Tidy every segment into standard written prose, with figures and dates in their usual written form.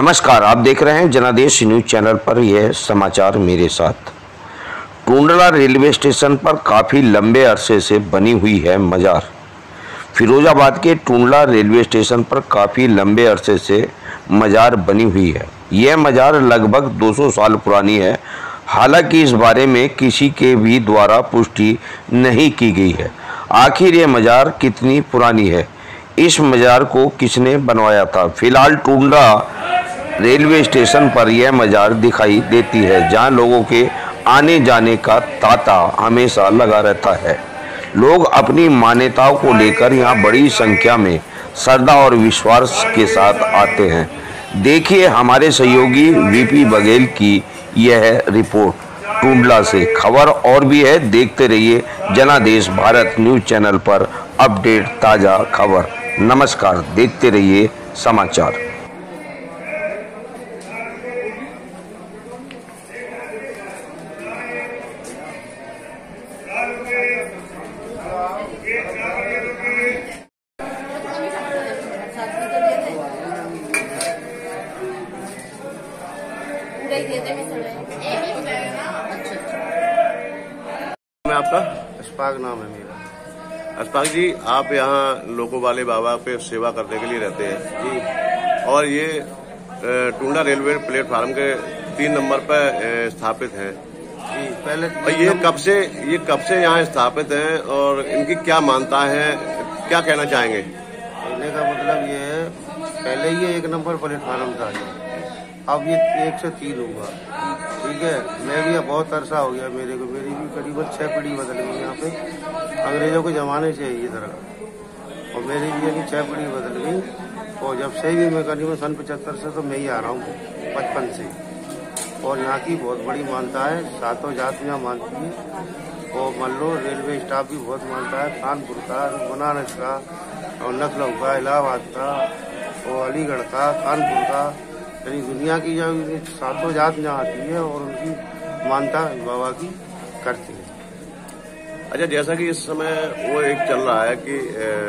नमस्कार, आप देख रहे हैं जनादेश न्यूज चैनल पर यह समाचार मेरे साथ। टुंडला रेलवे स्टेशन पर काफ़ी लंबे अरसे से बनी हुई है मजार। फिरोजाबाद के टुंडला रेलवे स्टेशन पर काफ़ी लंबे अरसे से मजार बनी हुई है। यह मजार लगभग 200 साल पुरानी है। हालांकि इस बारे में किसी के भी द्वारा पुष्टि नहीं की गई है। आखिर ये मजार कितनी पुरानी है, इस मजार को किसने बनवाया था? फिलहाल टुंडला रेलवे स्टेशन पर यह मजार दिखाई देती है, जहां लोगों के आने जाने का तांता हमेशा लगा रहता है। लोग अपनी मान्यताओं को लेकर यहां बड़ी संख्या में श्रद्धा और विश्वास के साथ आते हैं। देखिए हमारे सहयोगी वीपी बघेल की यह रिपोर्ट टुंडला से। खबर और भी है, देखते रहिए जनादेश भारत न्यूज चैनल पर अपडेट ताज़ा खबर। नमस्कार, देखते रहिए समाचार। मैं आपका अशफाक नाम है मेरा। अशफाक जी, आप यहाँ लोको वाले बाबा पे सेवा करने के लिए रहते हैं जी। और ये टुंडला रेलवे प्लेटफार्म के 3 नंबर पर स्थापित हैं जी। पहले और ये कब से यहाँ स्थापित हैं और इनकी क्या मान्यता है, क्या कहना चाहेंगे? कहने का मतलब ये है, पहले ये 1 नंबर प्लेटफार्म था, अब ये 1 से 3 हुआ। ठीक है, मैं भी बहुत अरसा हो गया मेरी भी करीबन 6 पीढ़ी बदल गई यहाँ पे। अंग्रेजों के ज़माने से है ये तरह, और मेरी भी अभी 6 पीढ़ी बदल गई। और जब से भी मैं करीबन सन 75 से तो मैं ही आ रहा हूँ, 55 से। और यहाँ की बहुत बड़ी मान्यता है, 7 जात यहाँ मानती है। और मान लो रेलवे स्टाफ भी बहुत मानता है, कानपुर का, बनारस का, और लखनऊ का, इलाहाबाद का, और अलीगढ़ का, कानपुर का, यानी दुनिया की जब 7 जात यहाँ आती है और उनकी मान्यता बाबा की करती है। अच्छा, जैसा कि इस समय वो एक चल रहा है कि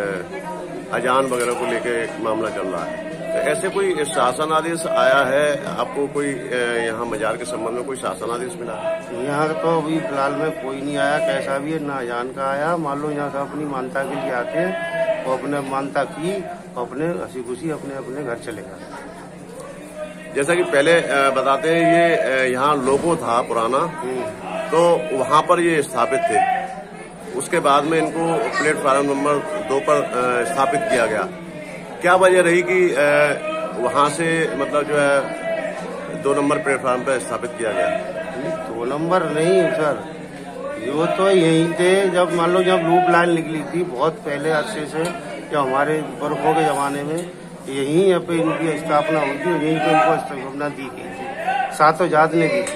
अजान वगैरह को लेके एक मामला चल रहा है, तो ऐसे कोई शासन आदेश आया है आपको? कोई यहाँ मजार के संबंध में कोई शासन आदेश मिला? यहाँ तो अभी फिलहाल में कोई नहीं आया, कैसा भी है ना अजान का आया। मान लो यहाँ से अपनी मान्यता के लिए आते हैं और अपने मान्यता की अपने हंसी खुशी अपने अपने घर चले गए। जैसा कि पहले बताते हैं, ये यहाँ लोगो था पुराना, तो वहाँ पर ये स्थापित थे। उसके बाद में इनको प्लेटफार्म नंबर 2 पर स्थापित किया गया। क्या वजह रही कि वहाँ से मतलब जो है 2 नंबर प्लेटफार्म पर स्थापित किया गया? 2 नंबर नहीं सर, वो तो यहीं थे जब मान लो जब लूप लाइन निकली थी बहुत पहले अरसे से, जब हमारे बरखों के जमाने में यहीं पे इनकी स्थापना हुई थी, यहीं पे इनको स्थापना दी गई थी। 7 जात ने दी थी,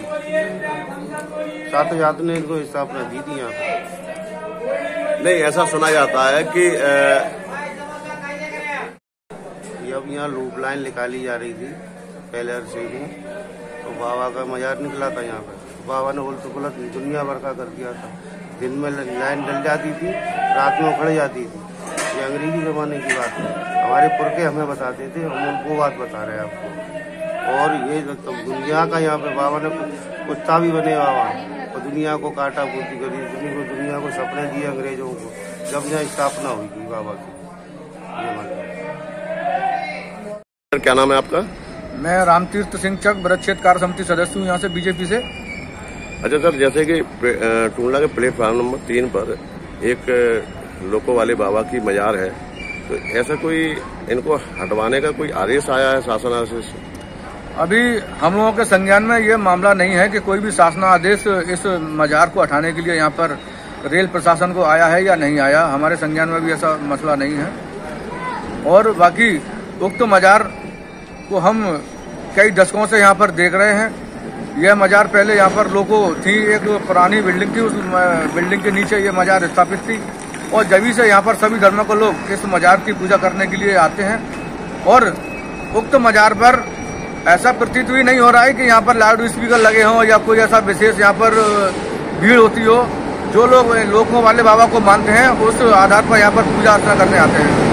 7 जात ने इनको स्थापना दी थी यहाँ पे। नहीं, ऐसा सुना जाता है कि अब यहाँ लूप लाइन निकाली जा रही थी पहले अरसे में, तो बाबा का मजार निकला था यहाँ पे। बाबा ने उलट पुलट दुनिया भर का कर दिया था। दिन में लाइन डल जाती थी, रात में उखड़ जाती थी। ये अंग्रेजी जमाने की बात है, हमारे पुरखे हमें बताते थे, हम उनको बात बता रहे हैं आपको। और ये तो दुनिया का यहाँ पे बाबा ने कुत्ता भी बने बाबा, और दुनिया को काटा पूर्ति करी, दुनिया को सपने दिए अंग्रेजों को, जब यहाँ स्थापना हुई थी बाबा की। क्या नाम है आपका? मैं रामतीर्थ सिंह चक ब्रज क्षेत्र कार्य समिति सदस्य हूँ, यहाँ से बीजेपी से। अच्छा सर, जैसे कि टुंडला के प्लेटफार्म नंबर 3 पर एक लोको वाले बाबा की मजार है, तो ऐसा कोई इनको हटवाने का कोई आदेश आया है, शासन आदेश? अभी हम लोगों के संज्ञान में ये मामला नहीं है कि कोई भी शासन आदेश इस मजार को हटाने के लिए यहाँ पर रेल प्रशासन को आया है या नहीं आया। हमारे संज्ञान में भी ऐसा मसला नहीं है। और बाकी उक्त मजार को हम कई दशकों से यहाँ पर देख रहे हैं। यह मजार पहले यहाँ पर लोगों थी, एक पुरानी बिल्डिंग थी, उस बिल्डिंग के नीचे ये मजार स्थापित थी। और जभी से यहाँ पर सभी धर्मों के लोग इस मजार की पूजा करने के लिए आते हैं। और उक्त मजार पर ऐसा प्रतीत भी नहीं हो रहा है कि यहाँ पर लाउड स्पीकर लगे हों या कोई ऐसा विशेष यहाँ पर भीड़ होती हो। जो लोग लोगों वाले बाबा को मानते हैं उस आधार पर यहाँ पर पूजा अर्चना करने आते हैं।